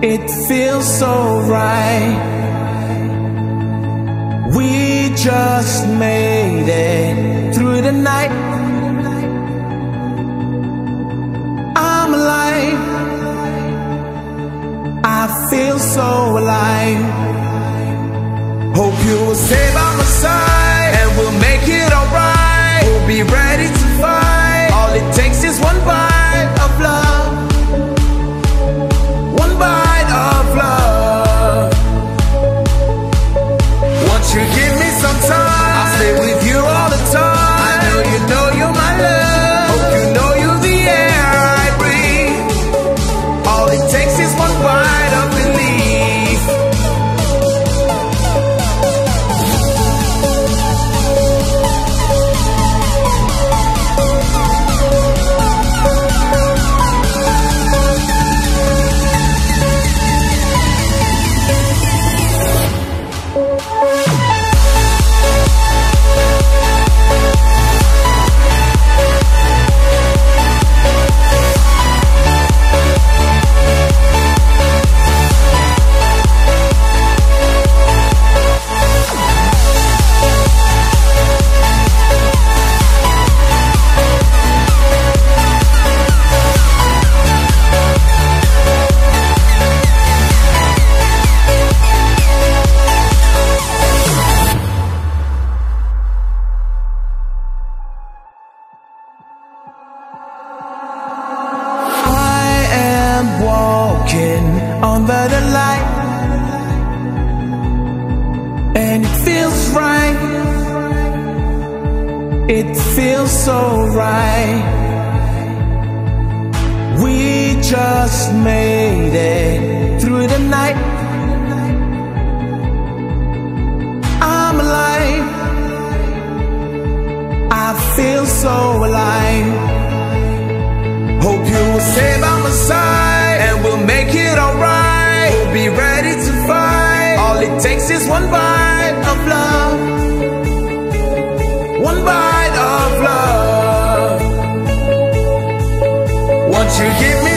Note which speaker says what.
Speaker 1: It feels so right. We just made it through the night. I'm alive. I feel so alive. Hope you will stay by my side, and we'll make it alright. We'll be ready to fight. All it takes is one bite of love. One bite of love. Won't you give me some time? I'll stay with you all the time. I know you're my love. Hope you know you're the air I breathe. All it takes is one bite of belief. Under the light, and it feels right. It feels so right. We just made it through the night. I'm alive. I feel so alive. Hope you will stay by my side, and we'll make it alright. We'll be ready to fight. All it takes is one bite of love. One bite of love. Won't you give me